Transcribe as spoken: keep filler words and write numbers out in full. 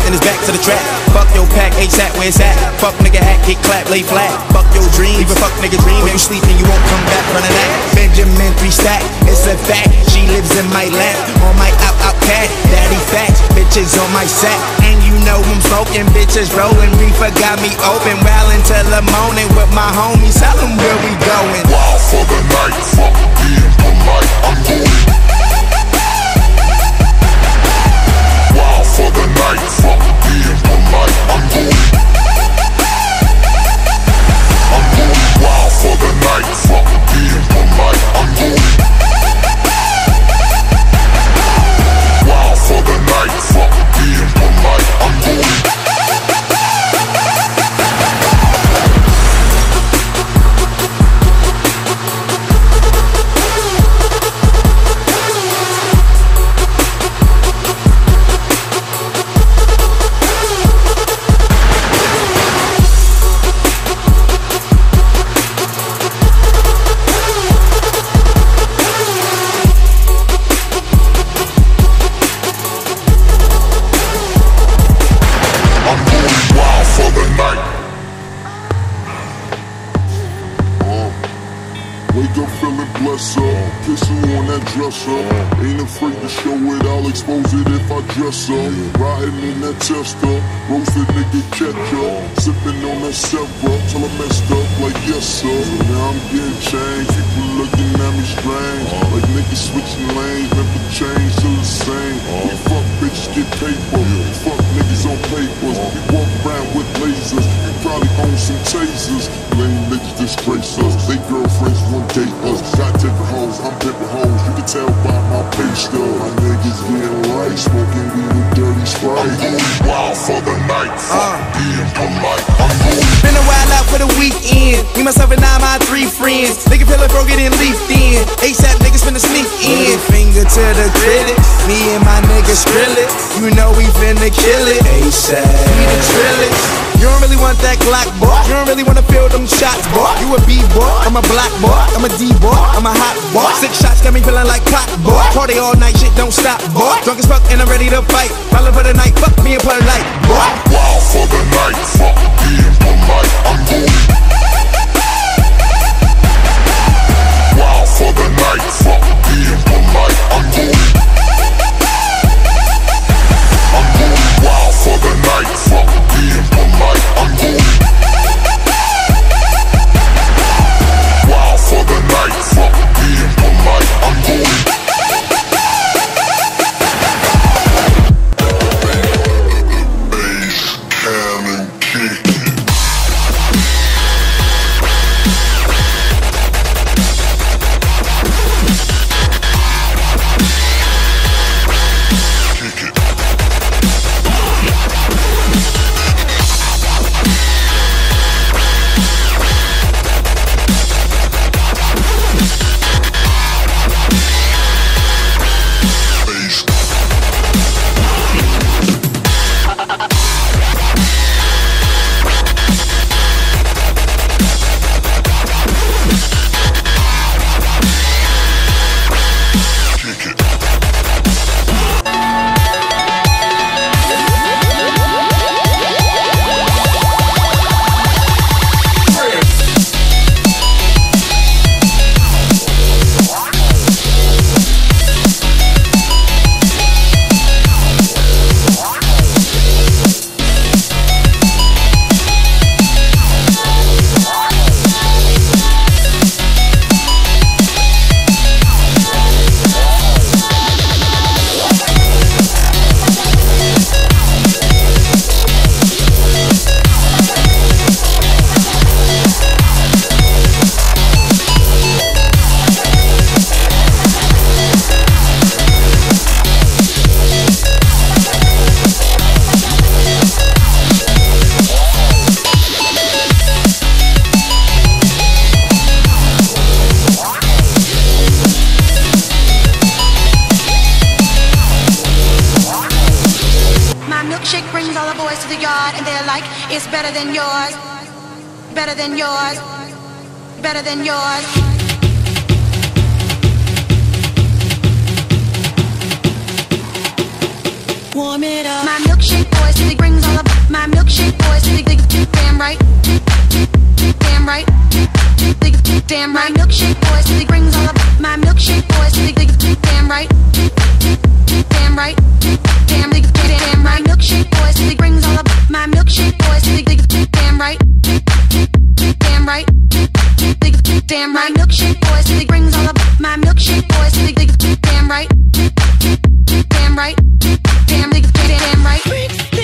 and it's back to the trap. Fuck your pack, ASAP, where it's at. Fuck nigga hat, get clap, lay flat. Fuck your dream, leave a fuck nigga dream. When you sleep and you won't come back from the that. Benjamin three stack, it's a fact. She lives in my lap, on my out out cat. Daddy fat, bitches on my sack. And you know I'm smoking, bitches rolling. Reefer got me open, well until the morning with my homies. Tell them where we going. Wild for the night, fuck being polite, I'm going. Wild for the night, fuck being polite, I'm going. I'm going wild for the night, fuck being polite, I'm going. Wild for the night, fuck being polite, I'm going. Ain't afraid to show it, I'll expose it if I dress up. Riding in that Tesla, roasted nigga ketchup. Sipping on that Sevra, till I messed up like yes sir. Now I'm getting changed, people looking at me strange. Like niggas switching lanes, never change, still the same. We fuck bitches, get paper, we fuck niggas on papers. We walk around with lasers, we probably own some tasers. Lame niggas disgrace us, they girlfriends won't date us. Got different hoes, I'm different hoes, you can tell by my face though. My niggas getting right, smoking weed with dirty Sprite. I'm going wild for the night, fuck being polite, I'm going. Been a while out for the weekend, me, myself and I, my three friends. Nigga feel like bro getting leafed in, ASAP niggas finna sneak in. Finger to the critics, me and my niggas Skrillex. You know we finna kill it, ASAP, we the Trillix. You don't really want that Glock, boy. You don't really wanna feel them shots, boy. You a B-boy, I'm a black boy. I'm a D-boy, I'm a hot boy. Six shots got me feeling like clock, boy. Party all night, shit don't stop, boy. Drunk as fuck and I'm ready to fight. Ballin' for the night, fuck me and play light, boy. Wild for the night, fuck being polite, I'm going. Wild for the night, fuck being polite, I'm going. I'm going wild for the night, fuck being polite, I'm going. Wild for the night, fuck being polite, I'm going. Bass, cannon, kick. It's better than yours, better than yours, better than yours. Warm it up. My milkshake boys to the green. damn right. Milkshake boys, he brings all up my milkshake boys, he damn right. Damn right. Damn, damn, damn right. Milkshake boys, he brings all up my milkshake boys, he damn right. Damn right. Damn right. Milkshake boys, he brings all up my milkshake boys, he damn right. Damn right. Damn, damn right.